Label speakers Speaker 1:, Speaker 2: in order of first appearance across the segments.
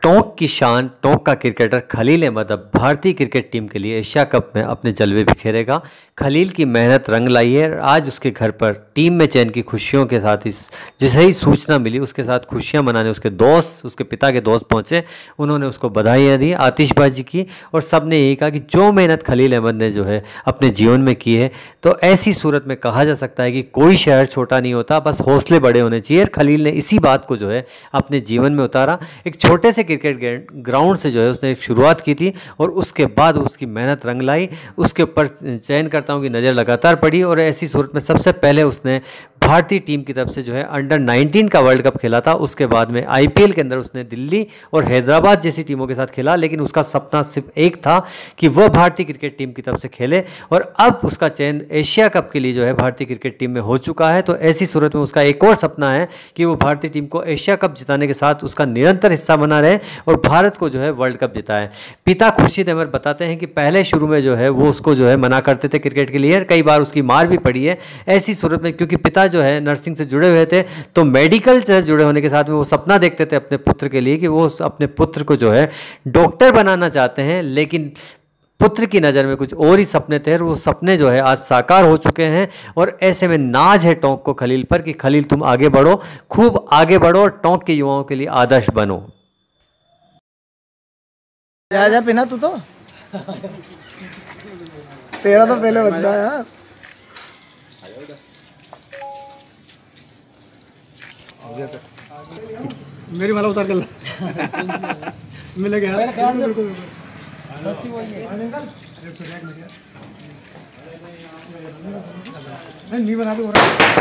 Speaker 1: टोंक की शान, टोंक का क्रिकेटर खलील अहमद अब भारतीय क्रिकेट टीम के लिए एशिया कप में अपने जलवे बिखेरेगा। खलील की मेहनत रंग लाई है और आज उसके घर पर टीम में चयन की खुशियों के साथ इस जैसे ही सूचना मिली उसके साथ खुशियां मनाने उसके दोस्त, उसके पिता के दोस्त पहुंचे। उन्होंने उसको बधाइयां दी, आतिशबाजी की और सब ने यही कहा कि जो मेहनत खलील अहमद ने जो है अपने जीवन में की है, तो ऐसी सूरत में कहा जा सकता है कि कोई शहर छोटा नहीं होता, बस हौसले बड़े होने चाहिए। खलील ने इसी बात को जो है अपने जीवन में उतारा। एक छोटे से क्रिकेट ग्राउंड से जो है उसने एक शुरुआत की थी और उसके बाद उसकी मेहनत रंग लाई। उसके ऊपर चयनकर्ताओं की नज़र लगातार पड़ी और ऐसी सूरत में सबसे पहले उसने भारतीय टीम की तरफ से जो है अंडर 19 का वर्ल्ड कप खेला था। उसके बाद में आईपीएल के अंदर उसने दिल्ली और हैदराबाद जैसी टीमों के साथ खेला, लेकिन उसका सपना सिर्फ एक था कि वह भारतीय क्रिकेट टीम की तरफ से खेले और अब उसका चयन एशिया कप के लिए जो है भारतीय क्रिकेट टीम में हो चुका है। तो ऐसी सूरत में उसका एक और सपना है कि वो भारतीय टीम को एशिया कप जिताने के साथ उसका निरंतर हिस्सा बना रहे और भारत को जो है वर्ल्ड कप जिताए। पिता खुर्शीद अहमद बताते हैं कि पहले शुरू में जो है वो उसको जो है मना करते थे क्रिकेट के लिए, कई बार उसकी मार भी पड़ी है। ऐसी सूरत में क्योंकि पिता जो है नर्सिंग से जुड़े हुए थे, तो मेडिकल से जुड़े होने के साथ में वो सपना देखते थे अपने पुत्र के लिए कि वो अपने पुत्र को जो है डॉक्टर बनाना चाहते हैं, लेकिन पुत्र की नज़र में कुछ और ही सपने थे और वो सपने जो है आज साकार हो चुके हैं। और ऐसे में नाज है टोंक को खलील पर कि खलील तुम आगे बढ़ो, खूब आगे बढ़ो और टोंक के युवाओं के लिए आदर्श बनो।
Speaker 2: जा पिना तू तो तेरा तो पहले बनता है यार। मेरी माला उतार कर मिल गया नहीं बना दो।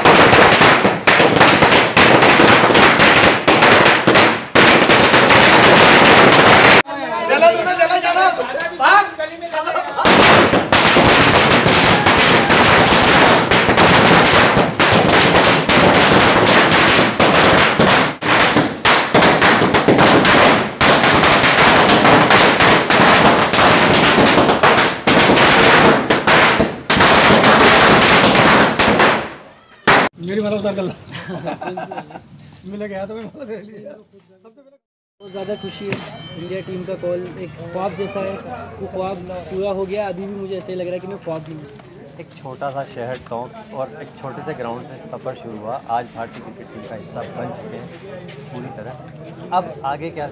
Speaker 2: मेरी माला उतार कर मिल गया तो मैं माला दे ली।
Speaker 3: बहुत ज़्यादा खुशी है। इंडिया टीम का कॉल एक ख्वाब जैसा है, वो ख्वाब पूरा हो गया। अभी भी मुझे ऐसे लग रहा है कि मैं ख्वाब भी हूँ।
Speaker 1: एक छोटा सा शहर टोंक और एक छोटे से ग्राउंड से सफ़र शुरू हुआ, आज भारतीय क्रिकेट टीम का हिस्सा बन चुके हैं पूरी तरह। अब आगे क्या?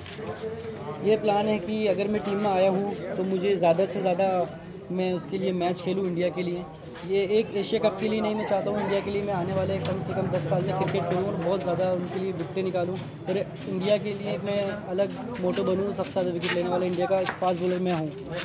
Speaker 3: ये प्लान है कि अगर मैं टीम में आया हूँ तो मुझे ज़्यादा से ज़्यादा मैं उसके लिए मैच खेलूँ इंडिया के लिए। ये एक एशिया कप के लिए नहीं, मैं चाहता हूँ इंडिया के लिए मैं आने वाले कम से कम 10 साल में क्रिकेट खेलूँ और बहुत ज़्यादा उनके लिए विकेटें निकालूँ और इंडिया के लिए मैं अलग मोटो बनूँ, सबसे ज़्यादा विकेट लेने वाला इंडिया का फास्ट बॉलर मैं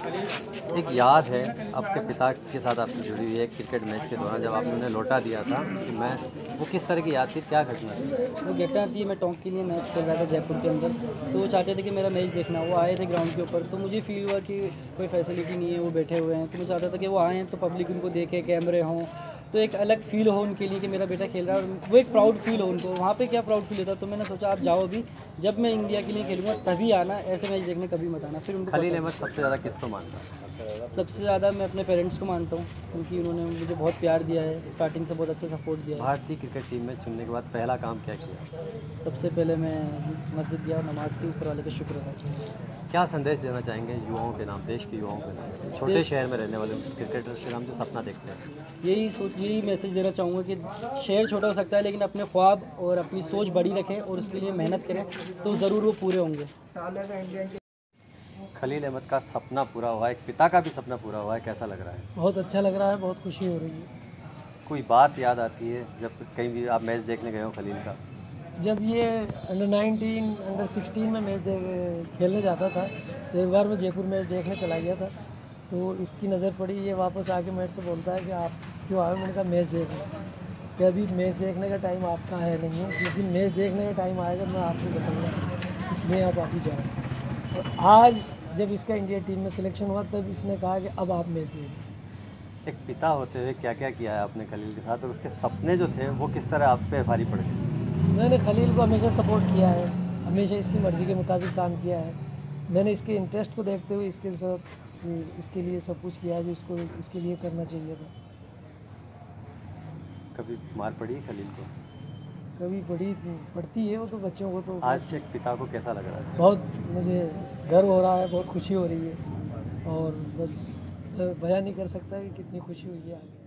Speaker 3: हूँ।
Speaker 1: एक याद है आपके पिता के साथ आपकी जुड़ी हुई है क्रिकेट मैच के दौरान जब आपने उन्हें लौटा दिया था कि मैं, वो किस तरह की याद थी, क्या घटना थी?
Speaker 3: वो घटना थी, मैं टोंक के लिए मैच खेल रहा था जयपुर के अंदर, तो वो चाहते थे कि मेरा मैच देखना। वो आए थे ग्राउंड के ऊपर, तो मुझे फील हुआ कि कोई फैसिलिटी नहीं है, वो बैठे हुए हैं, तो मैं चाहता था कि वो आएँ तो पब्लिक उनको देखे, कैमरे हों, तो एक अलग फील हो उनके लिए कि मेरा बेटा खेल रहा है और वो एक प्राउड फील हो उनको। वहाँ पे क्या प्राउड फील होता, तो मैंने सोचा आप जाओ अभी, जब मैं इंडिया के लिए खेलूँगा तभी आना, ऐसे मैच देखने कभी मत आना। फिर उनको
Speaker 1: खलील अहमद सबसे ज़्यादा किसको मानता है?
Speaker 3: सबसे ज़्यादा मैं अपने पेरेंट्स को मानता हूँ, क्योंकि उन्होंने मुझे बहुत प्यार दिया है, स्टार्टिंग से बहुत अच्छा सपोर्ट दिया है।
Speaker 1: भारतीय क्रिकेट टीम में चुनने के बाद पहला काम क्या किया?
Speaker 3: सबसे पहले मैं मस्जिद गया, नमाज़ की, ऊपर वाले का शुक्र अदा किया।
Speaker 1: क्या संदेश देना चाहेंगे युवाओं के नाम, देश के युवाओं के नाम, छोटे शहर में रहने वाले क्रिकेटर्स के नाम जो सपना देखते हैं?
Speaker 3: यही मैसेज देना चाहूँगा कि शहर छोटा हो सकता है, लेकिन अपने ख्वाब और अपनी सोच बड़ी रखें और उसके लिए मेहनत करें तो ज़रूर वो पूरे होंगे।
Speaker 1: खलील अहमद का सपना पूरा हुआ, एक पिता का भी सपना पूरा हुआ है, कैसा लग रहा है?
Speaker 3: बहुत अच्छा लग रहा है, बहुत खुशी हो रही है।
Speaker 1: कोई बात याद आती है जब कहीं भी आप मैच देखने गए हो खलील का?
Speaker 3: जब ये अंडर 19, अंडर 16 में मैच खेलने जाता था, तो एक बार मैं जयपुर मैच देखने चला गया था, तो इसकी नज़र पड़ी, ये वापस आके मेरे से बोलता है कि आप क्यों आए? मैंने कहा मैच देखना। कि अभी मैच देखने का टाइम आपका है नहीं है, जिस दिन मैच देखने का टाइम आएगा मैं आपसे बताऊँगा, इसलिए आप अभी जाओ। और आज जब इसका इंडिया टीम में सिलेक्शन हुआ तब इसने कहा कि अब आप मैच देखिए।
Speaker 1: एक पिता होते हुए क्या क्या किया है आपने खलील के साथ और उसके सपने जो थे वो किस तरह आप पे भारी पड़ गए?
Speaker 3: मैंने खलील को हमेशा सपोर्ट किया है, हमेशा इसकी मर्ज़ी के मुताबिक काम किया है। मैंने इसके इंटरेस्ट को देखते हुए इसके साथ इसके लिए सब कुछ किया है जो इसको इसके लिए करना चाहिए था।
Speaker 1: कभी मार पड़ी खलील को?
Speaker 3: कभी पड़ती है वो तो बच्चों को तो।
Speaker 1: आज एक पिता को कैसा लग रहा है?
Speaker 3: बहुत मुझे गर्व हो रहा है, बहुत खुशी हो रही है और बस बयान नहीं कर सकता कि कितनी खुशी हुई है आगे।